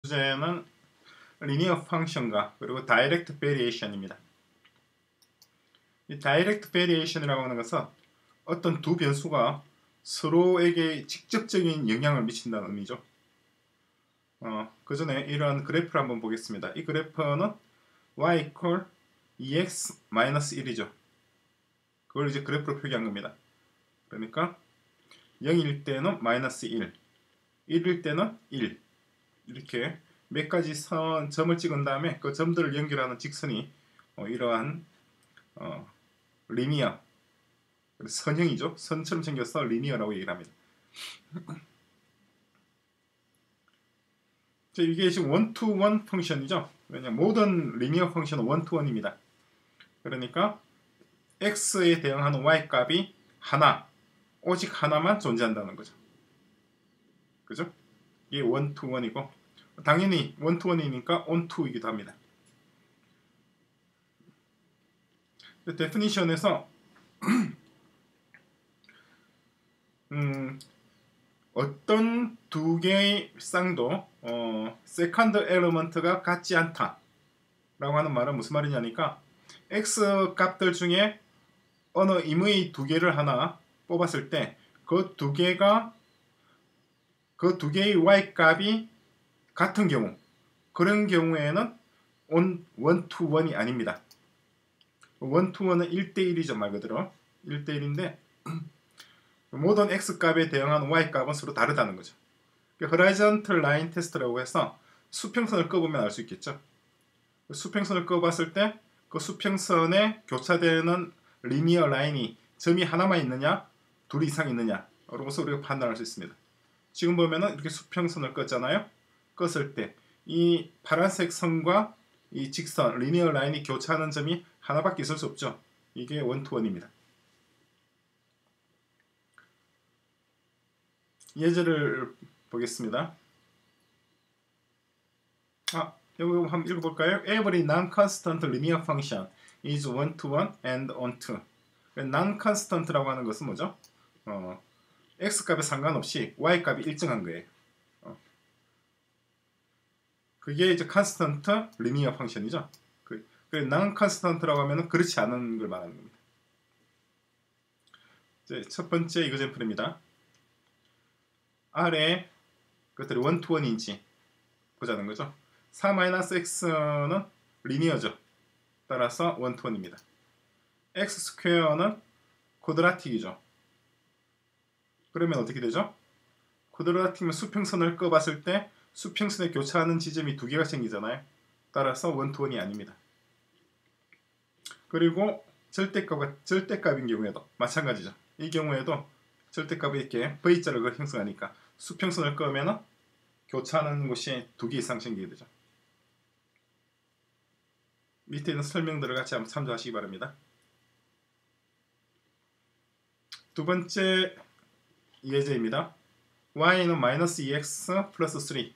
주제는 리니어 펑션과 그리고 다이렉트 베리에이션입니다. 이 다이렉트 베리에이션이라고 하는 것은 어떤 두 변수가 서로에게 직접적인 영향을 미친다는 의미죠. 그 전에 이런 그래프를 한번 보겠습니다. 이 그래프는 y equal 2x-1이죠. 그걸 이제 그래프로 표기한 겁니다. 그러니까 0일 때는 마이너스 1, 1일 때는 1 이렇게 몇 가지 점을 찍은 다음에 그 점들을 연결하는 직선이 이러한 리니어 선형이죠. 선처럼 생겨서 리니어라고 얘기를 합니다. 이게 지금 원투원 펑션이죠. 왜냐하면 모든 리니어 펑션은 원투원입니다. 그러니까 x에 대응하는 y 값이 하나, 오직 하나만 존재한다는 거죠. 그죠? 이게 원투원이고 당연히 원투원이니까 온투이기도 합니다. 데피니션에서 어떤 두 개의 쌍도 세컨드 엘리먼트가 같지 않다 라고 하는 말은 무슨 말이냐니까 x 값들 중에 어느 임의 두 개를 하나 뽑았을 때 그 두 개의 y 값이 같은 경우, 그런 경우에는 원투원이 아닙니다. 원투원은 1대1이죠. 말 그대로 1대1인데 모든 x 값에 대응하는 y 값은 서로 다르다는 거죠. 호라이전털 라인 테스트라고 해서 수평선을 꺼보면 알 수 있겠죠. 수평선을 꺼봤을 때 그 수평선에 교차되는 리니어 라인이 점이 하나만 있느냐 둘 이상 있느냐 그러고서 우리가 판단할 수 있습니다. 지금 보면은 이렇게 수평선을 껐잖아요. 껐을 때 이 파란색 선과 이 직선 리니어 라인이 교차하는 점이 하나밖에 있을 수 없죠. 이게 원투원입니다. 예제를 보겠습니다. 여기 한번 읽어볼까요? Every non-constant linear function is one-to-one and on-to. non-constant라고 하는 것은 뭐죠? x 값에 상관없이 y 값이 일정한 거예요. 그게 이제 constant linear function이죠. non-constant라고 하면 그렇지 않은 걸 말하는 겁니다. 이제 첫 번째 이거젠플입니다. 아래 것들이 원투원인지 보자는 거죠. 4-x는 리니어죠. 따라서 원투원입니다. x 스퀘어는 쿼드라틱이죠. 그러면 어떻게 되죠? 쿼드라틱이면 수평선을 꺼봤을 때 수평선에 교차하는 지점이 두 개가 생기잖아요. 따라서 원투원이 아닙니다. 그리고 절대값인 경우에도 마찬가지죠. 이 경우에도 절대값이 이렇게 V자를 형성하니까 수평선을 끄면 교차하는 곳이 두 개 이상 생기게 되죠. 밑에 있는 설명들을 같이 한번 참조하시기 바랍니다. 두 번째 예제입니다. y는 마이너스 2x 플러스 3.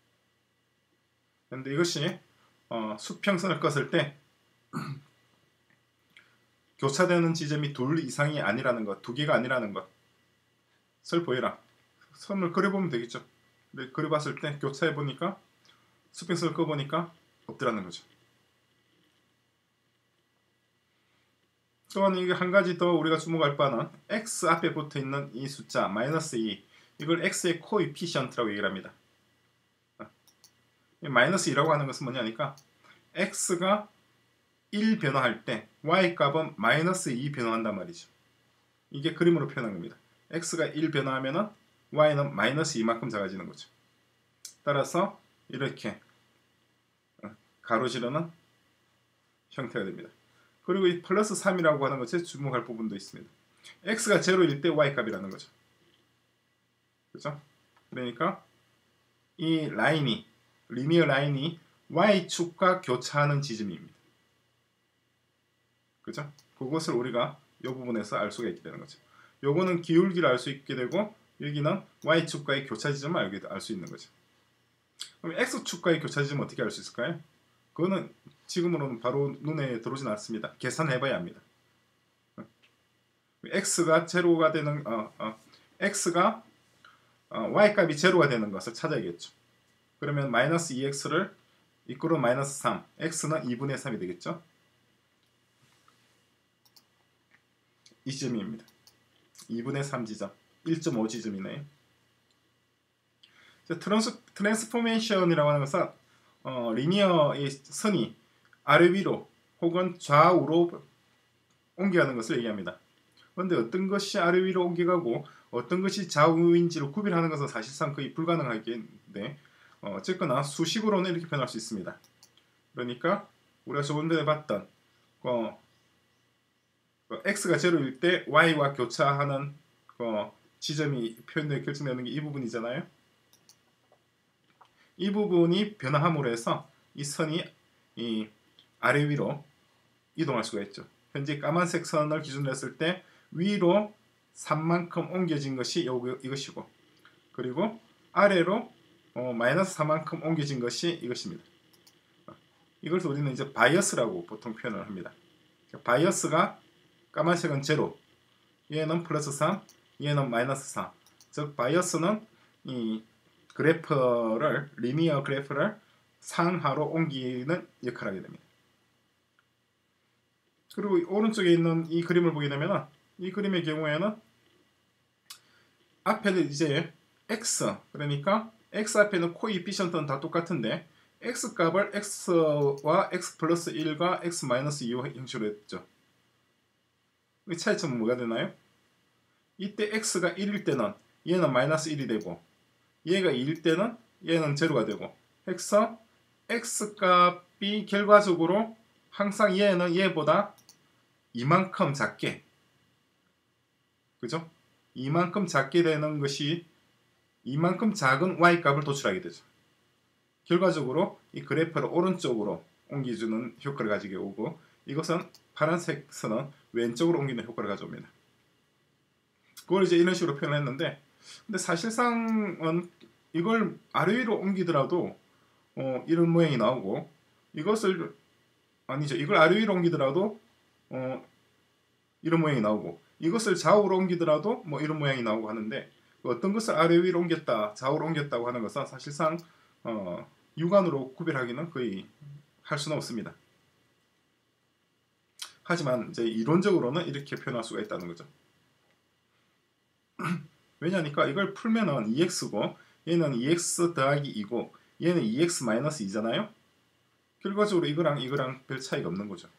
그런데 이것이 수평선을 껐을 때 교차되는 지점이 둘 이상이 아니라는 것, 두 개가 아니라는 것을 보여라. 선을 그려보면 되겠죠. 근데 그려봤을 때 교차해보니까 수평선을 꺼보니까 없더라는 거죠. 또한 이게 한 가지 더 우리가 주목할 바는 x 앞에 붙어있는 이 숫자 마이너스 2 이걸 x의 코이피션트라고 얘기를 합니다. 마이너스 2라고 하는 것은 뭐냐니까 x가 1 변화할 때 y 값은 마이너스 2 변화한단 말이죠. 이게 그림으로 표현한 겁니다. x가 1 변화하면 y는 마이너스 2만큼 작아지는 거죠. 따라서 이렇게 가로지르는 형태가 됩니다. 그리고 이 플러스 3이라고 하는 것에 주목할 부분도 있습니다. x가 0일 때 y 값이라는 거죠. 그죠? 그러니까 이 라인이 리니어 라인이 y축과 교차하는 지점입니다. 그죠? 그것을 우리가 이 부분에서 알 수가 있게 되는 거죠. 요거는 기울기를 알 수 있게 되고 여기는 y축과의 교차 지점을 알 수 있는 거죠. 그럼 x축과의 교차 지점은 어떻게 알 수 있을까요? 그거는 지금으로는 바로 눈에 들어오진 않습니다. 계산해봐야 합니다. x가 제로가 되는 x가 y 값이 제로가 되는 것을 찾아야겠죠. 그러면 마이너스 2x를 이끌어 마이너스 3, x는 2분의 3이 되겠죠. 이 지점입니다. 2분의 3 지점, 1.5 지점이네요. 트랜스포메이션이라고 하는 것은 리니어의 선이 아래 위로 혹은 좌우로 옮겨가는 것을 얘기합니다. 그런데 어떤 것이 아래 위로 옮겨가고 어떤 것이 좌우인지를 구별하는 것은 사실상 거의 불가능하겠는데 어쨌거나 수식으로는 이렇게 표현할 수 있습니다. 그러니까 우리가 조금 전에 봤던 x가 0일 때 y와 교차하는 지점이 표현되어 결정되는 게 이 부분이잖아요. 이 부분이 변화함으로 해서 이 선이 이 아래 위로 이동할 수가 있죠. 현재 까만색 선을 기준으로 했을 때 위로 3만큼 옮겨진 것이 이것이고, 그리고 아래로 마이너스 4만큼 옮겨진 것이 이것입니다. 이것을 우리는 이제 바이어스라고 보통 표현을 합니다. 바이어스가 까만색은 0, 얘는 플러스 3, 얘는 마이너스 4. 즉 바이어스는 이 그래프를, 리니어 그래프를 상하로 옮기는 역할을 하게 됩니다. 그리고 오른쪽에 있는 이 그림을 보게 되면 이 그림의 경우에는 앞에는 이제 x, 그러니까 x 앞에는 코이피션트는 다 똑같은데 x 값을 x와 x 플러스 1과 x 마이너스 2로 형식으로 했죠. 이 차이점은 뭐가 되나요? 이때 x가 1일 때는 얘는 마이너스 1이 되고, 얘가 2일 때는 얘는 0가 되고 해서 x 값이 결과적으로 항상 얘는 얘보다 이만큼 작게, 그죠? 이만큼 작게 되는 것이 이만큼 작은 y 값을 도출하게 되죠. 결과적으로 이 그래프를 오른쪽으로 옮겨주는 효과를 가지고 오고, 이것은 파란색 선은 왼쪽으로 옮기는 효과를 가져옵니다. 그걸 이제 이런 식으로 표현했는데, 근데 사실상은 이걸 아래 위로 옮기더라도 이런 모양이 나오고, 이것을 아니죠. 이걸 아래 위로 옮기더라도 이런 모양이 나오고, 이것을 좌우로 옮기더라도 뭐 이런 모양이 나오고 하는데, 어떤 것을 아래 위로 옮겼다, 좌우로 옮겼다고 하는 것은 사실상 육안으로 구별하기는 거의 할 수는 없습니다. 하지만 이제 이론적으로는 이렇게 표현할 수가 있다는 거죠. 왜냐니까 이걸 풀면은 2x고 얘는 2x 더하기 2고 얘는 2x 마이너스 2잖아요. 결과적으로 이거랑 별 차이가 없는 거죠.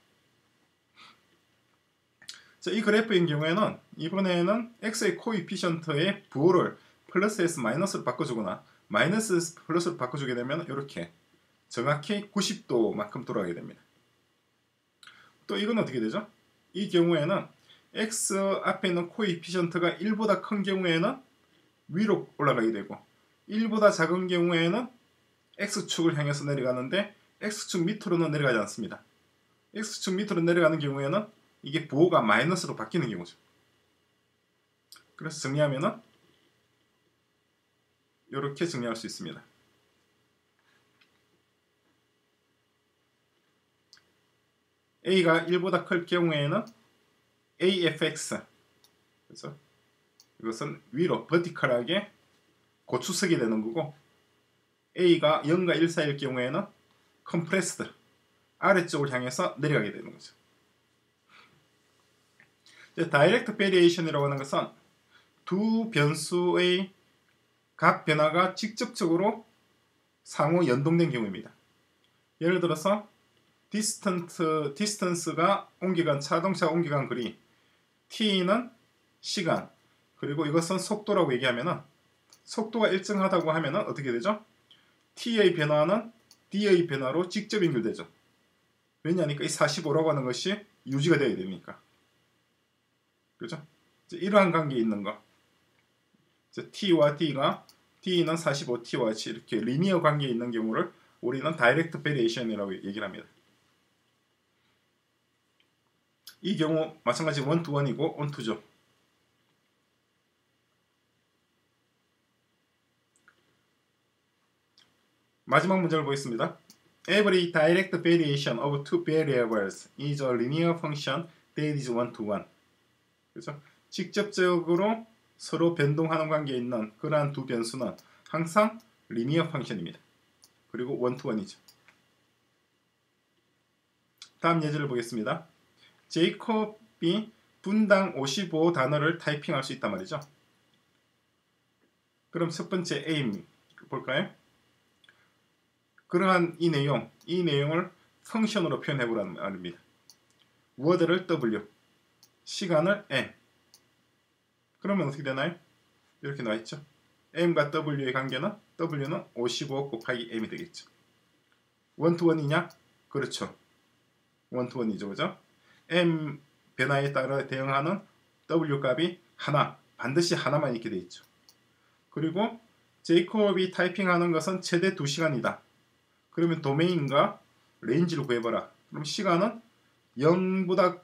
자, 이 그래프인 경우에는 이번에는 x의 코이피션트의 부호를 플러스 s 마이너스로 바꿔주거나 마이너스 s 플러스로 바꿔주게 되면 이렇게 정확히 90도만큼 돌아가게 됩니다. 또 이건 어떻게 되죠? 이 경우에는 x 앞에 있는 코이피션트가 1보다 큰 경우에는 위로 올라가게 되고, 1보다 작은 경우에는 x축을 향해서 내려가는데 x축 밑으로는 내려가지 않습니다. x축 밑으로 내려가는 경우에는 이게 부호가 마이너스로 바뀌는 경우죠. 그래서 정리하면은 이렇게 정리할 수 있습니다. a가 1보다 클 경우에는 afx, 그렇죠? 이것은 위로 버티컬하게 고추석이 되는 거고, a가 0과 1 사이일 경우에는 컴프레스드, 아래쪽을 향해서 내려가게 되는 거죠. 다이렉트 베리에이션이라고 하는 것은 두 변수의 각 변화가 직접적으로 상호 연동된 경우입니다. 예를 들어서 디스턴스가 옮겨간, 자동차가 옮겨간 거리, t는 시간, 그리고 이것은 속도라고 얘기하면은, 속도가 일정하다고 하면은 어떻게 되죠? t의 변화는 d의 변화로 직접 연결되죠. 왜냐하니까 이 45라고 하는 것이 유지가 되어야 되니까. 그렇죠? 이러한 관계에 있는 거. t와 d가, t는 45t와 같이 이렇게 리니어 관계에 있는 경우를 우리는 다이렉트 베리에이션이라고 얘기를 합니다. 이 경우 마찬가지 원투원이고 온투죠. 마지막 문제를 보겠습니다. Every direct variation of two variables is a linear function that is one-to-one. 그렇죠? 직접적으로 서로 변동하는 관계에 있는 그러한 두 변수는 항상 리니어 펑션입니다. 그리고 원투원이죠. 다음 예제를 보겠습니다. 제이콥이 분당 55단어를 타이핑할 수 있단 말이죠. 그럼 첫 번째 A입니다. 볼까요? 그러한 이 내용을 펑션으로 표현해 보라는 말입니다. 워드를 W, 시간을 M. 그러면 어떻게 되나요? 이렇게 나와 있죠. M과 W의 관계는 W는 55 곱하기 M이 되겠죠. 원투원이냐? 그렇죠. 원투원이죠. 그죠? M 변화에 따라 대응하는 W 값이 하나, 반드시 하나만 있게 돼 있죠. 그리고 제이콥이 타이핑하는 것은 최대 2시간이다. 그러면 도메인과 레인지를 구해봐라. 그럼 시간은 0하고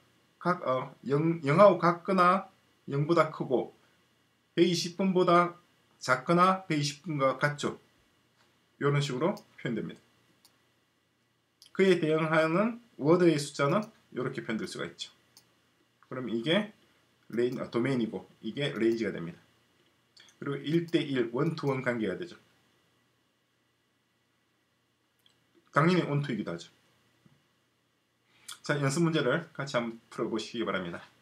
같거나 0보다 크고 120분보다 작거나 120분과 같죠. 이런 식으로 표현됩니다. 그에 대응하는 워드의 숫자는 이렇게 표현될 수가 있죠. 그럼 이게 도메인이고 이게 레인지가 됩니다. 그리고 1대1 원투원 관계가 되죠. 당연히 원투이기도 하죠. 자, 연습 문제를 같이 한번 풀어보시기 바랍니다.